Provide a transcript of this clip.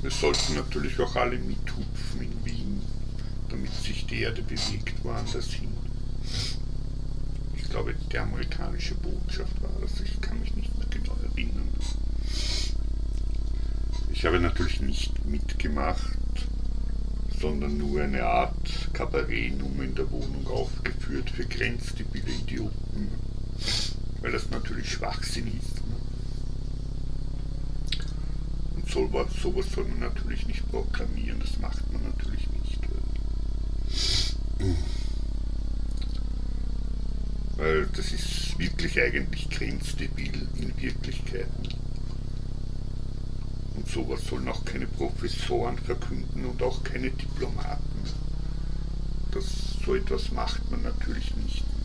Wir sollten natürlich auch alle mithupfen in Wien, damit sich die Erde bewegt woanders hin. Ich glaube, die amerikanische Botschaft war das, ich kann mich nicht mehr genau erinnern. Ich habe natürlich nicht mitgemacht, sondern nur eine Art Kabarettnummer in der Wohnung aufgeführt für grenzdebile Idioten, weil das natürlich Schwachsinn ist. Und sowas soll man natürlich nicht proklamieren, das macht man natürlich nicht. Weil das ist wirklich eigentlich grenzdebil in Wirklichkeit. Und sowas sollen auch keine Professoren verkünden und auch keine Diplomaten. So etwas macht man natürlich nicht.